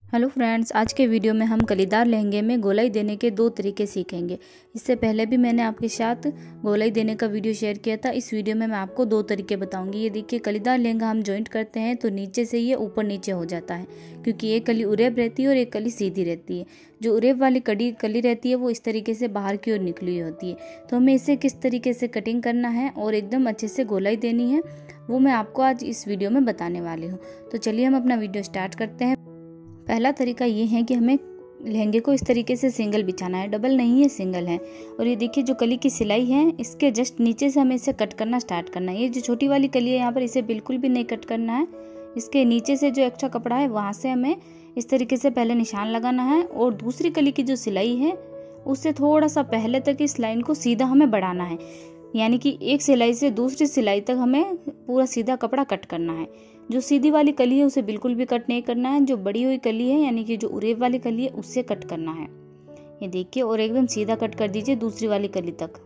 Hello friends, आज के video में हम कलीदार लहंगे में गोलाई देने के 2 तरीके सीखेंगे। इससे पहले भी मैंने आपके साथ गोलाई देने का वीडियो शेयर किया था। इस वीडियो में मैं आपको 2 तरीके बताऊंगी। ये देखिए, कलीदार लहंगा हम जॉइंट करते हैं तो नीचे से ये ऊपर नीचे हो जाता है, क्योंकि एक कली उरेब रहती है और एक कली सीधी रहती है। जो उरेब वाली कली रहती है वो इस तरीके से बाहर की ओर निकली हुई होती है। तो हमें इसे किस तरीके से कटिंग करना है और एकदम अच्छे से गोलाई देनी है, वो मैं आपको आज इस वीडियो में बताने वाली हूँ। तो चलिए हम अपना वीडियो स्टार्ट करते हैं। पहला तरीका ये है कि हमें लहंगे को इस तरीके से सिंगल बिछाना है, डबल नहीं है, सिंगल है। और ये देखिए, जो कली की सिलाई है इसके जस्ट नीचे से हमें इसे कट करना स्टार्ट करना है। ये जो छोटी वाली कली है यहाँ पर, इसे बिल्कुल भी नहीं कट करना है। इसके नीचे से जो एक्स्ट्रा कपड़ा है वहाँ से हमें इस तरीके से पहले निशान लगाना है और दूसरी कली की जो सिलाई है उससे थोड़ा सा पहले तक इस लाइन को सीधा हमें बढ़ाना है। यानी कि एक सिलाई से दूसरी सिलाई तक हमें पूरा सीधा कपड़ा कट करना है। जो सीधी वाली कली है उसे बिल्कुल भी कट नहीं करना है। जो बड़ी हुई कली है यानी कि जो उरेब वाली कली है उससे कट करना है। ये देखिए, और एकदम सीधा कट कर दीजिए दूसरी वाली कली तक।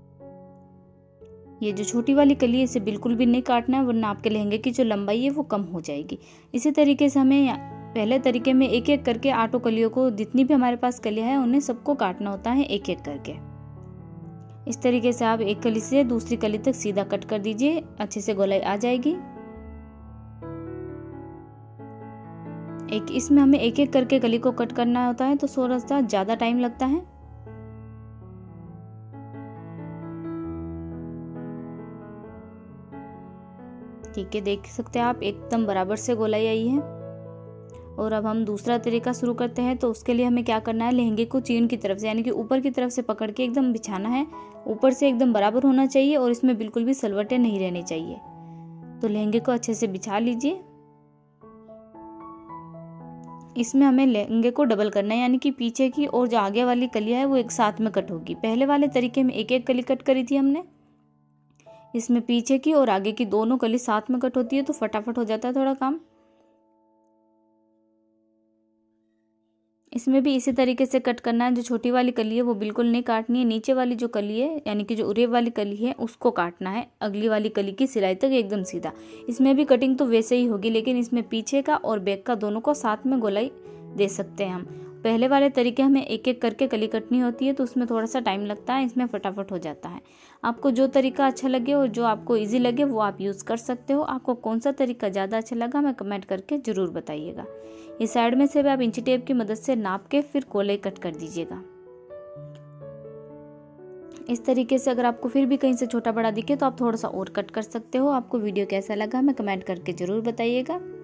ये जो छोटी वाली कली है इसे बिल्कुल भी नहीं काटना है, वरना आपके लहंगे की जो लंबाई है वो कम हो जाएगी। इसी तरीके से हमें पहले तरीके में एक एक करके 8 कलियों को, जितनी भी हमारे पास कलियां हैं उन्हें सबको काटना होता है एक एक करके। इस तरीके से आप एक कली से दूसरी कली तक सीधा कट कर दीजिए, अच्छे से गोलाई आ जाएगी। इसमें हमें एक एक करके कली को कट करना होता है तो थोड़ा सा ज्यादा टाइम लगता है। ठीक है, देख सकते हैं आप, एकदम बराबर से गोलाई आई है। और अब हम दूसरा तरीका शुरू करते हैं। तो उसके लिए हमें क्या करना है, लहंगे को चीन की तरफ से यानी कि ऊपर की तरफ से पकड़ के एकदम बिछाना है। ऊपर से एकदम बराबर होना चाहिए और इसमें बिल्कुल भी सलवटें नहीं रहनी चाहिए। तो लहंगे को अच्छे से बिछा लीजिए। इसमें हमें लहंगे को डबल करना है, यानी कि पीछे की और जो आगे वाली कलियां है वो एक साथ में कट होगी। पहले वाले तरीके में एक एक कली कट करी थी हमने, इसमें पीछे की और आगे की दोनों कली साथ में कट होती है तो फटाफट हो जाता है थोड़ा काम। इसमें भी इसी तरीके से कट करना है। जो छोटी वाली कली है वो बिल्कुल नहीं काटनी है। नीचे वाली जो कली है यानी कि जो उरेब वाली कली है उसको काटना है अगली वाली कली की सिलाई तक एकदम सीधा। इसमें भी कटिंग तो वैसे ही होगी, लेकिन इसमें पीछे का और बैक का दोनों को साथ में गोलाई दे सकते हैं हम। पहले वाले तरीके हमें एक एक करके कली कटनी होती है तो उसमें थोड़ा सा टाइम लगता है, इसमें फटाफट हो जाता है। आपको जो तरीका अच्छा लगे और जो आपको ईजी लगे वो आप यूज़ कर सकते हो। आपको कौन सा तरीका ज़्यादा अच्छा लगा हमें कमेंट करके ज़रूर बताइएगा। ये साइड में से भी आप इंची टेप की मदद से नाप के फिर गोलाई कट कर दीजिएगा। इस तरीके से अगर आपको फिर भी कहीं से छोटा बड़ा दिखे तो आप थोड़ा सा और कट कर सकते हो। आपको वीडियो कैसा लगा हमें कमेंट करके ज़रूर बताइएगा।